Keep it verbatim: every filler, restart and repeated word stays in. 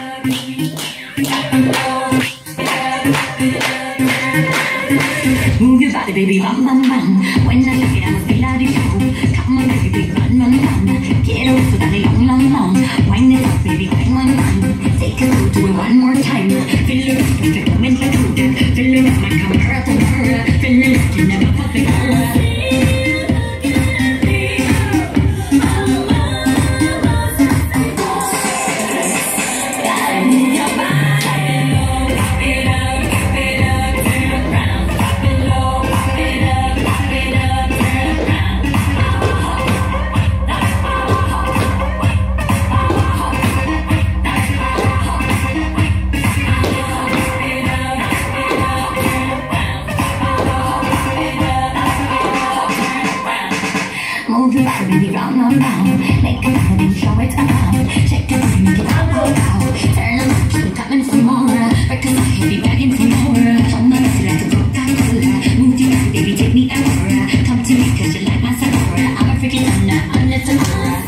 Move your body, baby, bam, bam, bam. When I look at you, feel like you. Come on, baby, run, run, run. Get over that long, long, long. Wind it up, baby, wind, wind, wind. Take it go to it one more time. Feel it up, if you're coming like you. Feel it up, my camera at the mirror. Feel it up, you never pop it out. Move your body, baby, round, round, round. Make a move and show it around. Shake it, make it out, out, out. Turn around, keep it coming for more. Break a heavy begging for more. Show my body like a Coca-Cola. Move your body, baby, take me everywhere. Come to me, cause you like my Sephora. I'm a freaking thunder, I'm the tomorrow.